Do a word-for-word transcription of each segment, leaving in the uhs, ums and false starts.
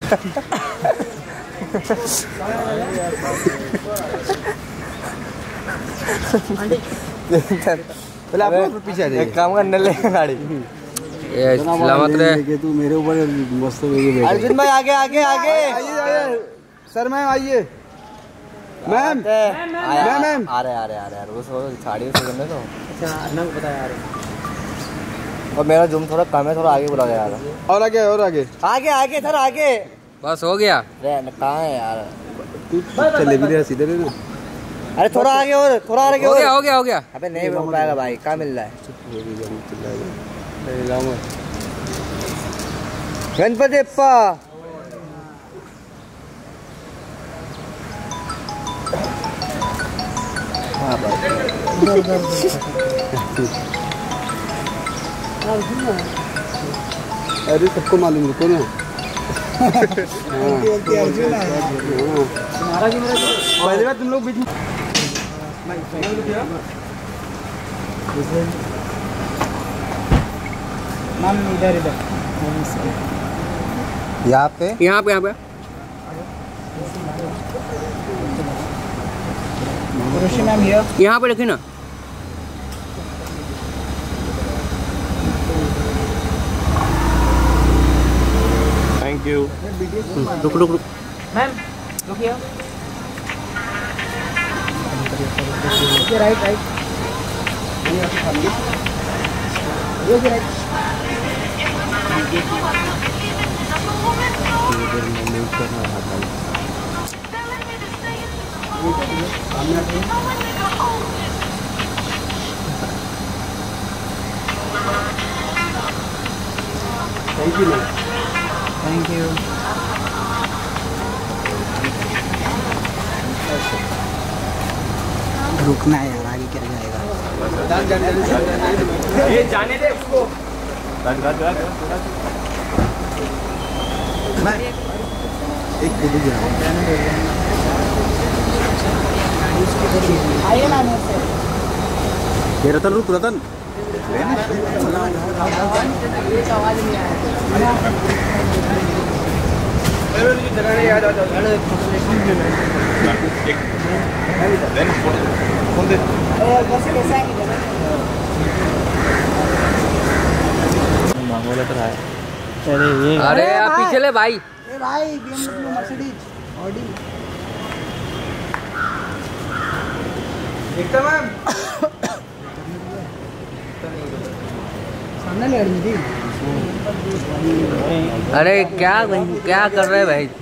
पहले आप पीछे आ जाइए। एक काम करने ले गाड़ी ये सलामत रहे। तू मेरे ऊपर मस्त बैठे। अर्जुन भाई आगे आगे आगे आइए सर मैम आइए। मैम मैम मैम आ रहे आ रहे आ रहे वो साड़ी से करने तो अच्छा नाम बता यार। और मेरा जूम थोड़ा कम है, थोड़ा आगे बुला यार। और आगे और आगे आगे आगे सर आगे। बस हो गया। अरे कहाँ है यार? तू चले भी रहा सीधे ना। अरे थोड़ा आगे और थोड़ा आगे हो और। गया हो गया हो गया। अबे नहीं हो पाएगा भाई, कहाँ मिल रहा है? गणपति अप्पा हाँ भाई। अरे सबको मालूम रुको ना। पहली बार तुम लोग बीच में इधर इधर यहाँ पे यहाँ पे यहाँ पे यहाँ पे देखिए ना। Thank you. रुक रुक रुक मैम रुकिए। Right right thank you thank you. रुकना है यार, आगे क्या जाएगा। ये जाने दे उसको। एक फोटो गिरा। आइए ना मेरे से। ये रतन रुक रतन। आवाज नहीं आया। अरे आप पीछे ले भाई। ए भाई बीएमडब्ल्यू मर्सिडीज ऑडी एकदम मैम सामने ले रही थी। अरे क्या क्या कर रहे हैं भाई?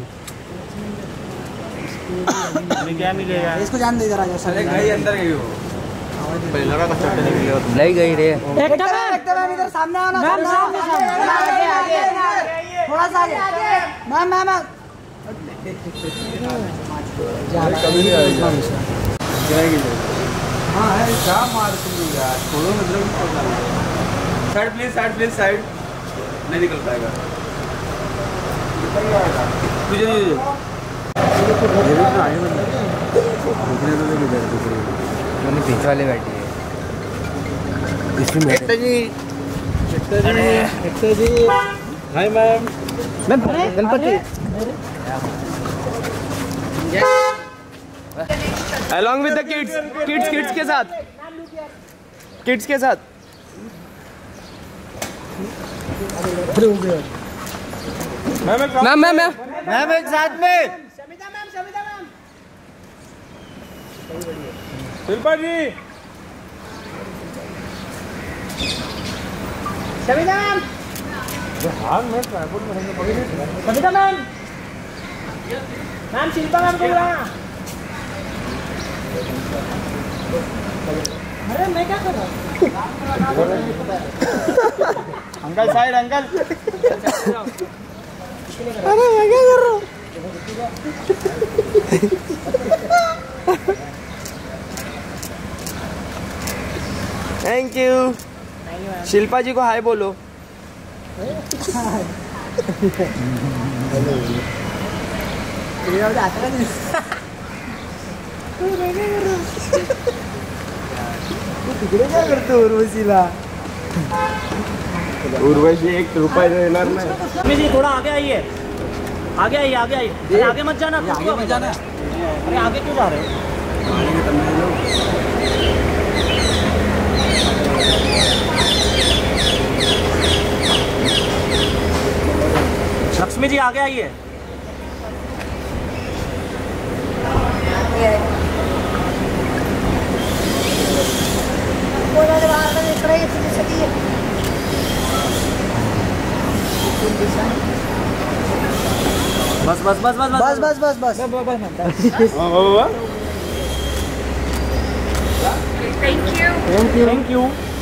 क्या मिलेगा? इसको जान दे जरा। अरे गई अंदर गई हो। पहले लगा का चट्टे निकले हो। नहीं गई रे। एकदम एकदम इधर सामने आओ ना। सामने आगे आगे थोड़ा सा आगे। मैम मैम कभी नहीं आएगा। जाएगी हाँ है क्या मार तुम यार। छोड़ो मतलब side please side please side. नहीं निकल पाएगा। तुझे मैंने पीछे वाले बैठी है इसमें जी जी hi ma'am ma'am Ganpati along with the kids kids kids के साथ kids के साथ मैम मैम मैम मैम एक साथ में। Samita ma'am Samita ma'am Shilpa ji Samita ma'am हाँ मैं ट्राइपॉड में रहेंगे पकड़ नहीं। Samita ma'am ma'am Shilpa ma'am को बुलाना। अरे मैं क्या कर रहा हूँ? Uncle side uncle. अरे मैं क्या कर रहा हूँ? Thank you. शिल्पा जी को हाय बोलो। तिकडे काय करतो उर्वशीला? उर्वशी एक रुपये देणार नाही। थोड़ा आगे आइए। आगे आइए आगे आइए। अरे आगे मत जाना, आगे मत जाना। अरे आगे क्यों जा रहे हो? लक्ष्मी जी आगे आइए। बस बस बस बस बस बस बस बस थैंक यू थैंक यू।